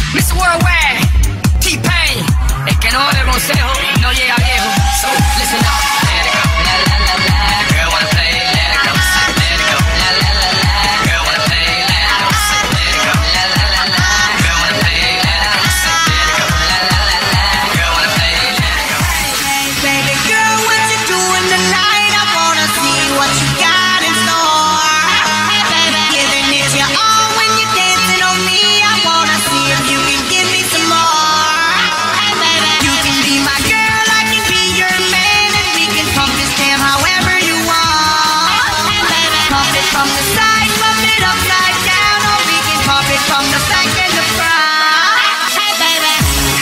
Mr. Worldwide, T-Pain. El que no oye el consejo, no llega viejo. So, listen up. Let it go. La la la la. Girl wanna play. Let it go. Let it go. La la la la. Girl wanna play. Let it go. Let it go. La la la la. Girl wanna play. Let it go. Let it go. La la la la. Girl wanna play. Let it go. Baby girl, what you doing tonight? I wanna see what you got in store. Baby, giving is your all when you're dancing on me. I wanna see if you can give me some more. Baby, you can be my girl, I can be your man, and we can pump this jam however you want. Baby, pump it from the side, pump it upside down, or we can pump it from the back and the front. Hey, baby.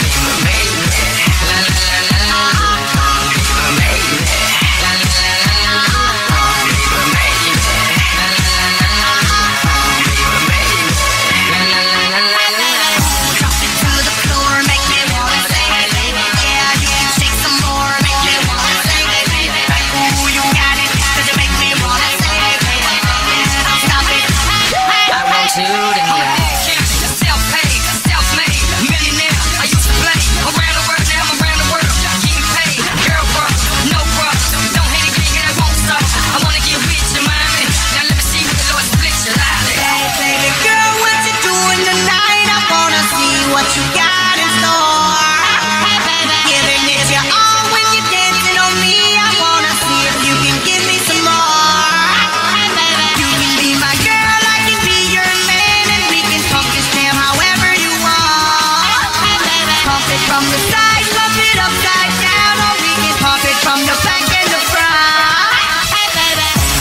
What you got in store? Hey, baby, giving is your all when you're dancing on me. I wanna see if you can give me some more. Hey, baby, you can be my girl, I can be your man, and we can pump this jam however you want. Hey, baby, pump it from the side, pump it upside down, or we can pump it from the back and the front. Hey, baby.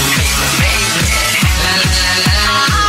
La la la la.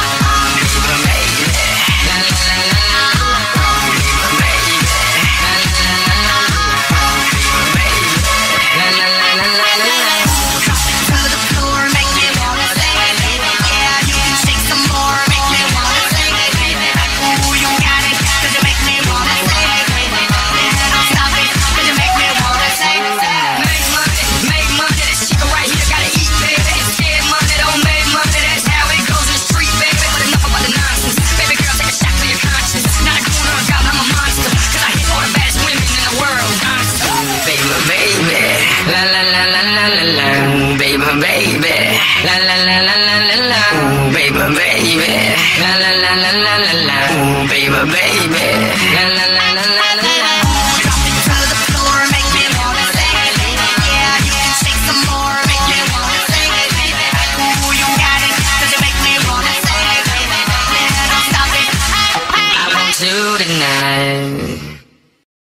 Baby, la la la la la la la, baby, baby, la la la la la la la, baby, baby, la la la la la la la. Drop it to the floor, make me wanna sing. Yeah, you can shake some more, make me wanna sing. Ooh, you got it, 'cause you make me wanna sing. Don't stop it. I want you tonight.